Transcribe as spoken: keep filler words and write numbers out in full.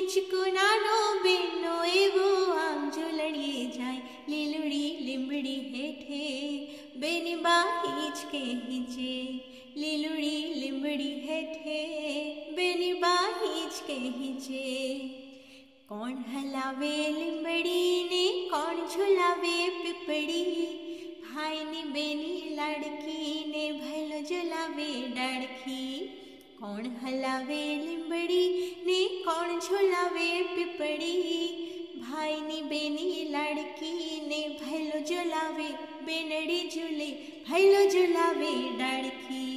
हिचको नानो बेनो एवो आम झूलड़िए जाए लीलुड़ी लिंबड़ी हेठे बेनी बा हिचके हिचे लीलुड़ी लिंबड़ी हेठे बेनी बा हिचके हिचे। कौन हलावे लिंबड़ी ने कौन झुलावे पिपड़ी भाई ने बेनी लाड़की ने भलो झुलावे डाड़की। कौन हलावे लिंबड़ी ने कौन झुलावे पिपड़ी भाई ने बेनी लाड़की ने भलो झुलावे बेनड़ी झूले भलो झुलावे डाड़की।